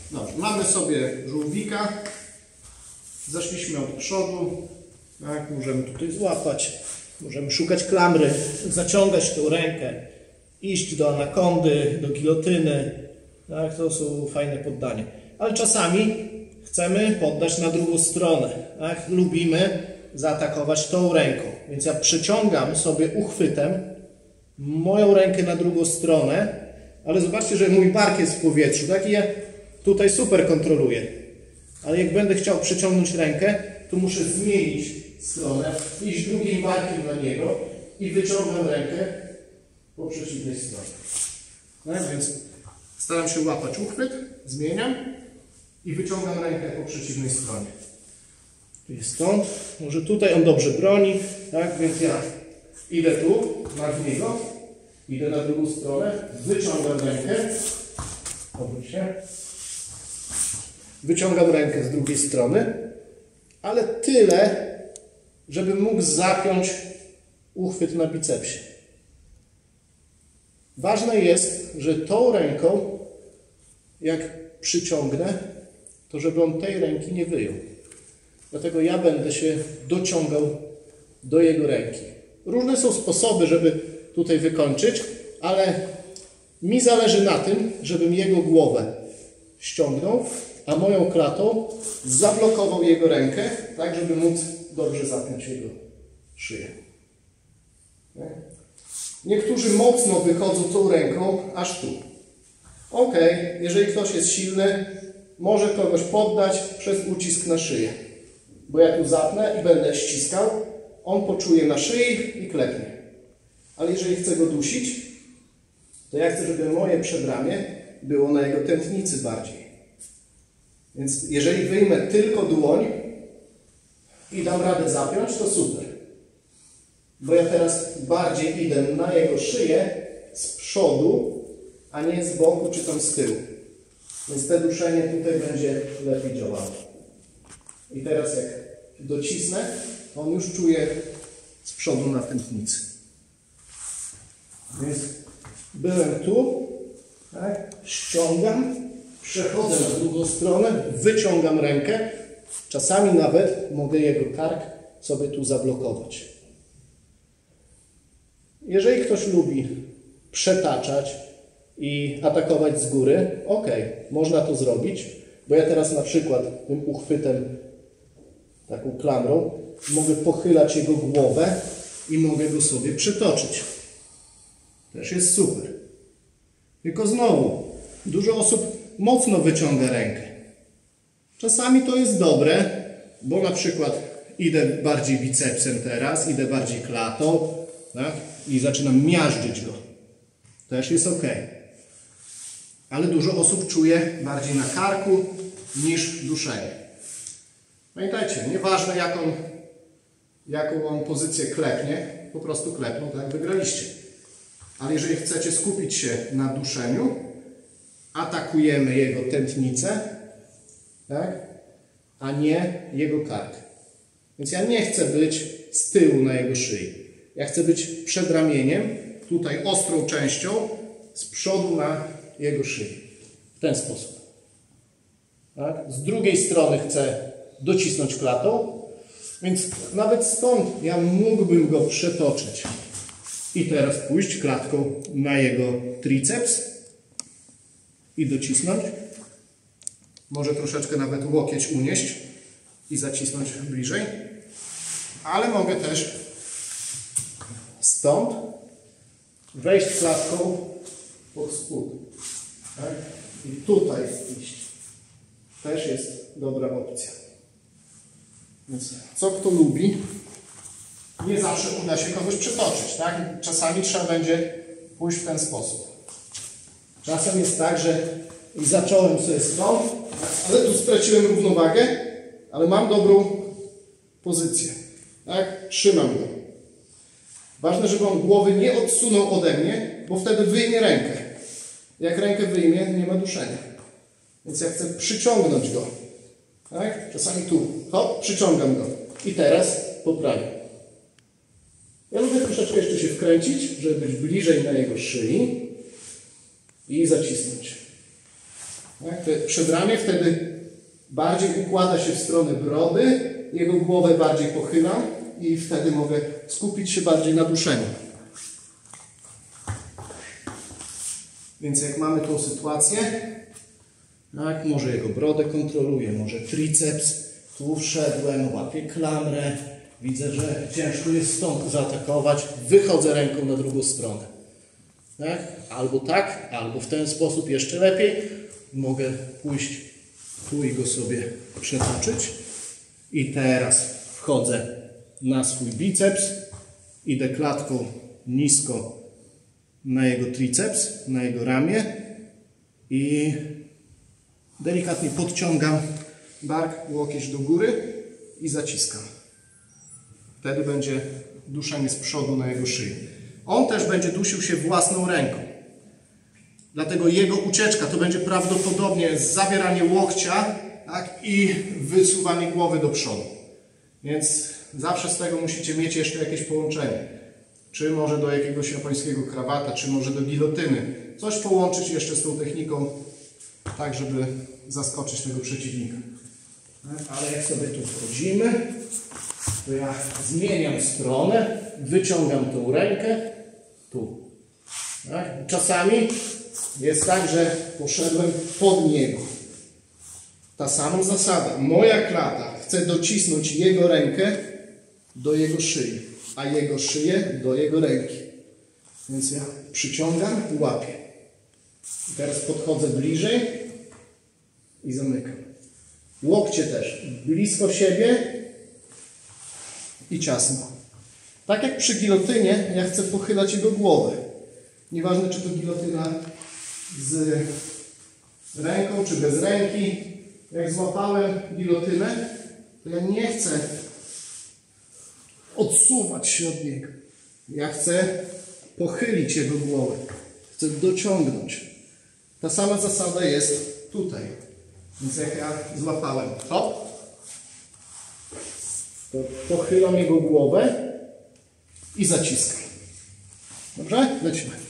Dobrze, mamy sobie żółwika. Zeszliśmy od przodu. Tak, możemy tutaj złapać. Możemy szukać klamry, zaciągać tą rękę, iść do anakondy, do gilotyny. Tak, to są fajne poddania. Ale czasami chcemy poddać na drugą stronę. Tak? Lubimy zaatakować tą ręką. Więc ja przeciągam sobie uchwytem moją rękę na drugą stronę, ale zobaczcie, że mój bark jest w powietrzu. Tak? I ja tutaj super kontroluję. Ale jak będę chciał przeciągnąć rękę, to muszę zmienić stronę, iść drugim barkiem na niego i wyciągam rękę po przeciwnej stronie. Tak? Więc staram się łapać uchwyt, zmieniam i wyciągam rękę po przeciwnej stronie. Czyli stąd, może tutaj on dobrze broni, tak? Więc ja idę tu, na niego, idę na drugą stronę, wyciągam rękę, obróć się, wyciągam rękę z drugiej strony, ale tyle, żebym mógł zapiąć uchwyt na bicepsie. Ważne jest, że tą ręką, jak przyciągnę, to żeby on tej ręki nie wyjął. Dlatego ja będę się dociągał do jego ręki. Różne są sposoby, żeby tutaj wykończyć, ale mi zależy na tym, żebym jego głowę ściągnął, a moją klatą zablokował jego rękę, tak żeby móc dobrze zapiąć jego szyję. Niektórzy mocno wychodzą tą ręką aż tu. Ok, jeżeli ktoś jest silny, może kogoś poddać przez ucisk na szyję. Bo ja tu zapnę i będę ściskał, on poczuje na szyi i klepnie. Ale jeżeli chcę go dusić, to ja chcę, żeby moje przedramię było na jego tętnicy bardziej. Więc jeżeli wyjmę tylko dłoń i dam radę zapiąć, to super. Bo ja teraz bardziej idę na jego szyję z przodu, a nie z boku czy tam z tyłu. Więc te duszenie tutaj będzie lepiej działało. I teraz jak docisnę, on już czuje z przodu na tętnicy. Więc byłem tu, tak? Ściągam, przechodzę na drugą stronę, wyciągam rękę. Czasami nawet mogę jego kark sobie tu zablokować. Jeżeli ktoś lubi przetaczać i atakować z góry, ok, można to zrobić, bo ja teraz na przykład tym uchwytem, taką klamrą, mogę pochylać jego głowę i mogę go sobie przytoczyć. Też jest super. Tylko znowu, dużo osób mocno wyciąga rękę. Czasami to jest dobre, bo na przykład idę bardziej bicepsem teraz, idę bardziej klatą, tak? I zaczynam miażdżyć go. Też jest ok. Ale dużo osób czuje bardziej na karku niż duszenie. Pamiętajcie, nieważne jaką on pozycję klepnie, po prostu klepną, tak wygraliście. Ale jeżeli chcecie skupić się na duszeniu, atakujemy jego tętnicę, tak? A nie jego kark. Więc ja nie chcę być z tyłu na jego szyi. Ja chcę być przed ramieniem, tutaj ostrą częścią, z przodu na jego szyi. W ten sposób. Tak? Z drugiej strony chcę docisnąć klatą, więc nawet stąd ja mógłbym go przetoczyć. I teraz pójść klatką na jego triceps i docisnąć. Może troszeczkę nawet łokieć unieść i zacisnąć bliżej. Ale mogę też stąd wejść klatką pod spód. Tak? I tutaj iść. Też jest dobra opcja. Więc co kto lubi, nie zawsze uda się kogoś przetoczyć. Tak? Czasami trzeba będzie pójść w ten sposób. Czasem jest tak, że zacząłem sobie stąd, ale tu straciłem równowagę, ale mam dobrą pozycję. Tak? Trzymam go. Ważne, żeby on głowy nie odsunął ode mnie, bo wtedy wyjmie rękę. Jak rękę wyjmie, nie ma duszenia. Więc ja chcę przyciągnąć go. Tak? Czasami tu, hop, przyciągam go. I teraz poprawię. Ja lubię troszeczkę jeszcze się wkręcić, żeby być bliżej na jego szyi i zacisnąć. Tak? Te przedramię wtedy bardziej układa się w stronę brody, jego głowę bardziej pochylam i wtedy mogę skupić się bardziej na duszeniu. Więc jak mamy tą sytuację, tak, może jego brodę kontroluję, może triceps, tu wszedłem, łapię klamrę, widzę, że ciężko jest stąd zaatakować, wychodzę ręką na drugą stronę. Tak, albo w ten sposób jeszcze lepiej. Mogę pójść tu i go sobie przetoczyć. I teraz wchodzę na swój biceps, idę klatką nisko na jego triceps, na jego ramię i delikatnie podciągam bark, łokieć do góry i zaciskam. Wtedy będzie duszenie z przodu na jego szyi. On też będzie dusił się własną ręką. Dlatego jego ucieczka to będzie prawdopodobnie zawieranie łokcia, tak, i wysuwanie głowy do przodu. Więc zawsze z tego musicie mieć jeszcze jakieś połączenie. Czy może do jakiegoś japońskiego krawata, czy może do gilotyny. Coś połączyć jeszcze z tą techniką, tak żeby zaskoczyć tego przeciwnika. Ale jak sobie tu wchodzimy, to ja zmieniam stronę, wyciągam tą rękę tu. Tak? Czasami jest tak, że poszedłem pod niego. Ta sama zasada. Moja klata chce docisnąć jego rękę do jego szyi, a jego szyję do jego ręki. Więc ja przyciągam i łapię. I teraz podchodzę bliżej i zamykam. Łokcie też blisko siebie i ciasno. Tak jak przy gilotynie, ja chcę pochylać jego głowę. Nieważne, czy to gilotyna z ręką, czy bez ręki. Jak złapałem gilotynę, to ja nie chcę odsuwać się od niego. Ja chcę pochylić jego głowę. Chcę dociągnąć. Ta sama zasada jest tutaj. Więc jak ja złapałem, hop, to pochylam jego głowę i zaciskam. Dobrze? Lecimy.